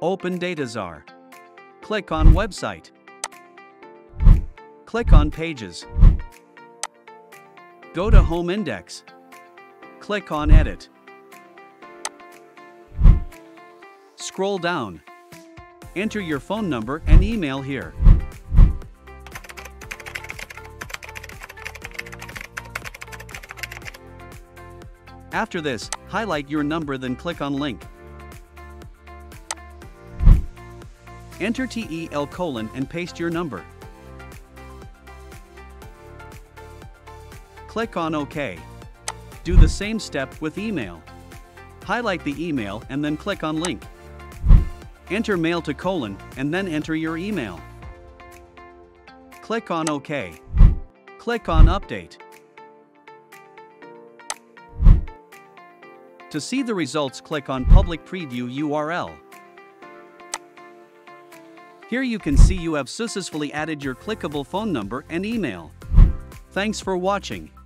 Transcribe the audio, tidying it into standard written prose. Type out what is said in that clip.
Open DataZar. Click on Website. Click on Pages. Go to Home Index. Click on Edit. Scroll down. Enter your phone number and email here. After this, highlight your number, then click on Link. Enter TEL: and paste your number. Click on OK. Do the same step with email. Highlight the email and then click on Link. Enter mail to : and then enter your email. Click on OK. Click on Update. To see the results, click on Public Preview URL. Here you can see you have successfully added your clickable phone number and email. Thanks for watching.